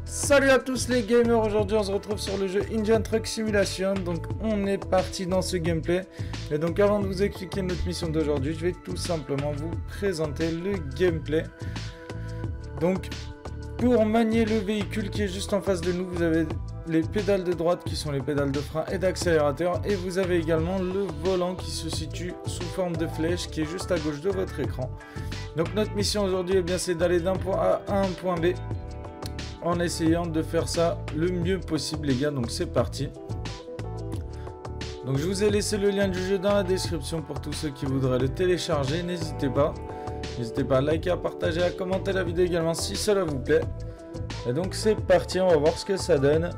Salut à tous les gamers, aujourd'hui on se retrouve sur le jeu Indian Truck Simulation. Donc on est parti dans ce gameplay. Et donc avant de vous expliquer notre mission d'aujourd'hui, je vais tout simplement vous présenter le gameplay. Donc pour manier le véhicule qui est juste en face de nous, vous avez les pédales de droite qui sont les pédales de frein et d'accélérateur. Et vous avez également le volant qui se situe sous forme de flèche qui est juste à gauche de votre écran. Donc notre mission aujourd'hui, eh bien, c'est d'aller d'un point A à un point B, en essayant de faire ça le mieux possible les gars. Donc c'est parti. Donc je vous ai laissé le lien du jeu dans la description pour tous ceux qui voudraient le télécharger. N'hésitez pas à liker, à partager, à commenter la vidéo également si cela vous plaît. Et donc c'est parti, on va voir ce que ça donne.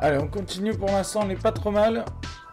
Allez, on continue pour l'instant, on n'est pas trop mal.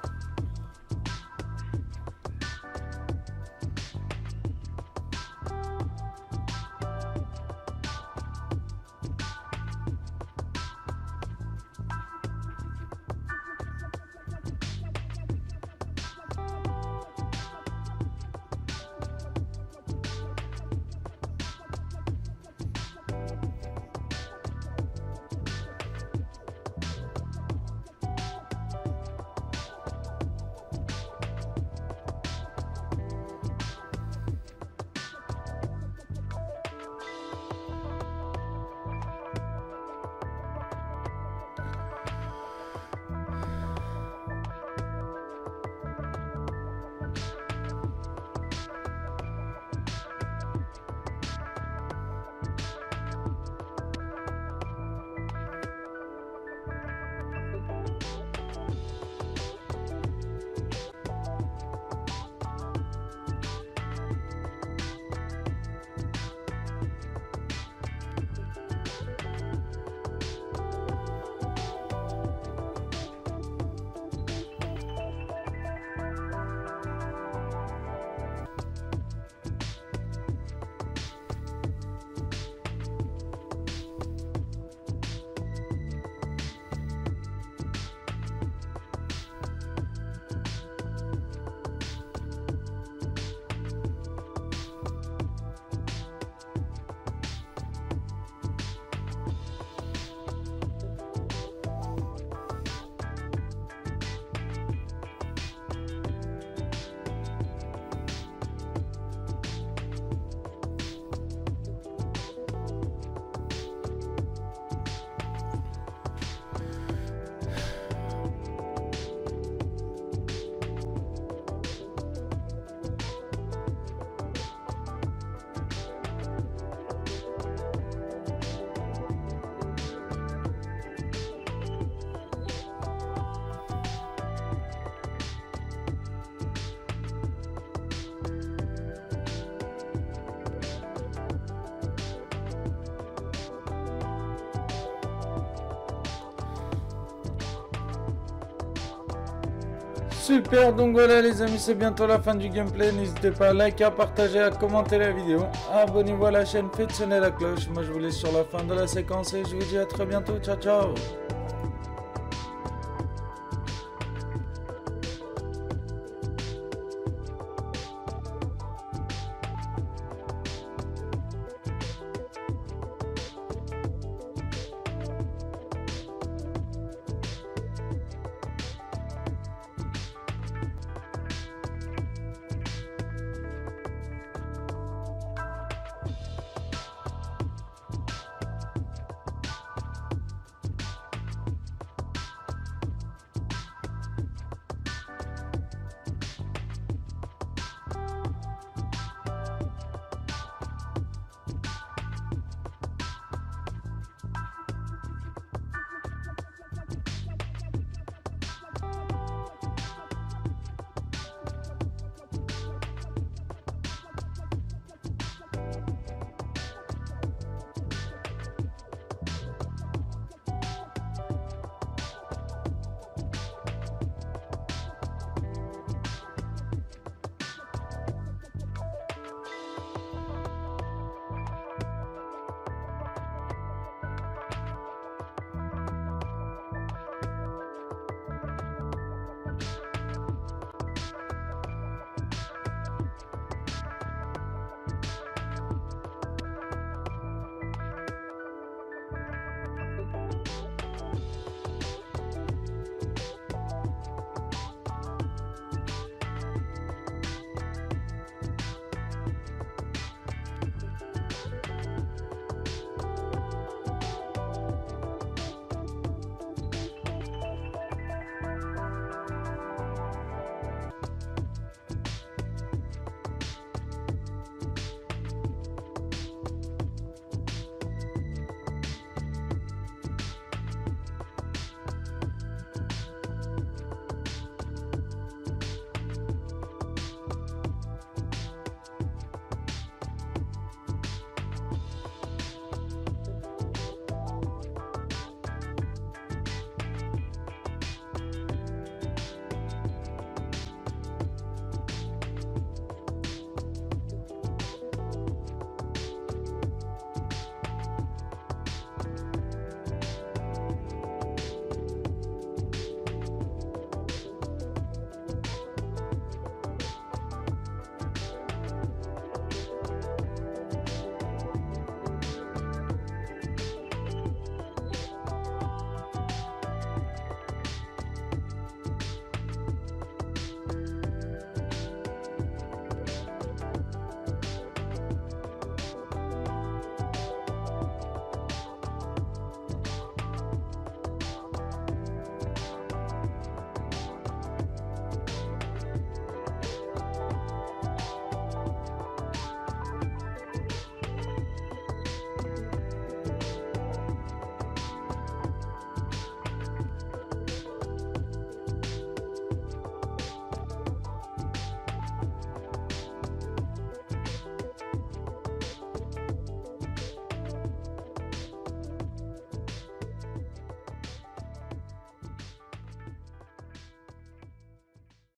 Super, donc voilà les amis, c'est bientôt la fin du gameplay. N'hésitez pas à liker, à partager, à commenter la vidéo. Abonnez-vous à la chaîne, faites sonner la cloche. Moi je vous laisse sur la fin de la séquence et je vous dis à très bientôt. Ciao ciao.